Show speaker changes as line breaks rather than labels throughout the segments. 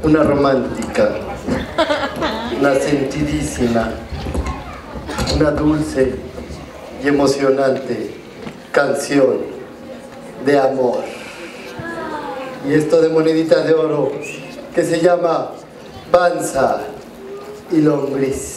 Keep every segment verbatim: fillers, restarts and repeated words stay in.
una romántica, una sentidísima, una dulce y emocionante canción de amor. Y esto de moneditas de oro que se llama Panza y Lombriz.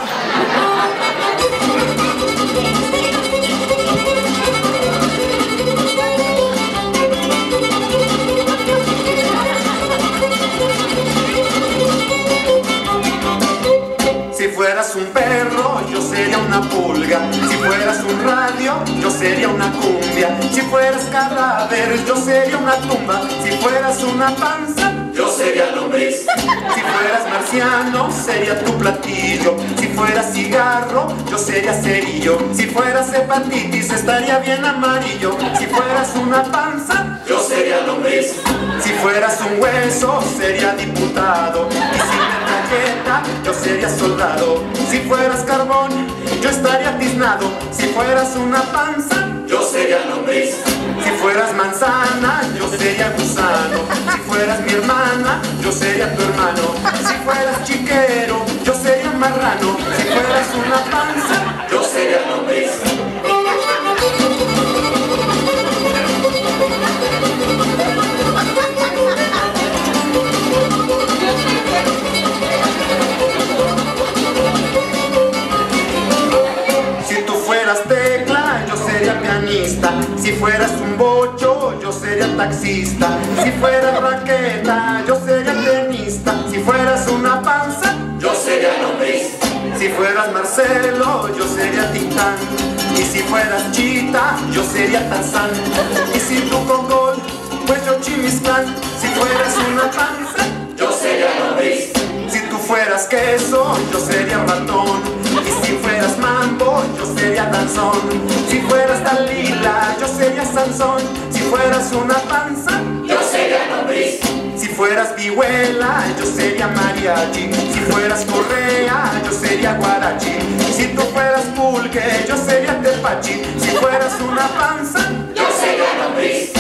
Si fueras un perro, yo sería una pulga. Si fueras un radio, yo sería una cumbia. Si fueras cadáver, yo sería una tumba. Si fueras una panza, yo sería lombriz. Si fueras marciano, sería tu platillo. Si fueras cigarro, yo sería cerillo. Si fueras hepatitis, estaría bien amarillo. Si fueras una panza, yo sería lombriz. Si fueras un hueso, sería diputado. Y si galleta, yo sería soldado. Si fueras carbón, yo estaría tiznado. Si fueras una panza, yo sería lombriz. Si fueras manzana, yo sería gusano. Si fueras mi hermana, yo sería tu hermano. Si fueras chiquero, yo sería marrano. Si fueras una panza, yo sería lombriz. Tecla, yo sería pianista. Si fueras un bocho, yo sería taxista. Si fueras raqueta, yo sería tenista. Si fueras una panza, yo sería lombriz. Si fueras Marcelo, yo sería Tintán. Y si fueras Chita, yo sería Tarzán. Y si tú Cocol, pues yo Chimiscán. Si fueras una panza, yo sería lombriz. Si tú fueras queso, yo sería ratón. Y si fueras mambo, yo sería danzón. Si fueras Dalila, yo sería Sansón. Si fueras una panza, yo sería lombriz. Si fueras vihuela, yo sería mariachi. Si fueras correa, yo sería guarachi. Si tú fueras pulque, yo sería tepachi. Si fueras una panza, yo sería lombriz.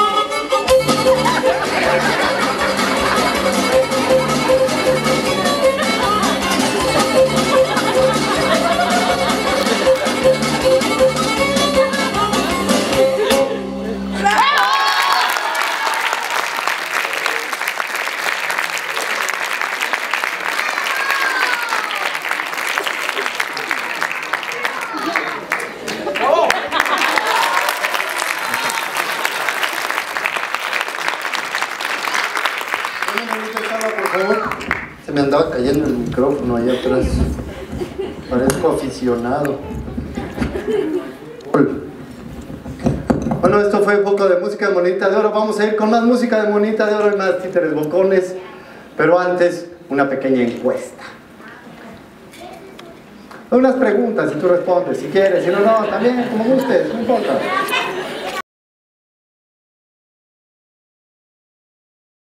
Se me andaba cayendo el micrófono allá atrás. Parezco aficionado. Bueno, esto fue un poco de música de Monedita de Oro. Vamos a ir con más música de Monedita de Oro y más títeres bocones. Pero antes, una pequeña encuesta. Unas preguntas y tú respondes si quieres, si no, no, también como gustes, no importa.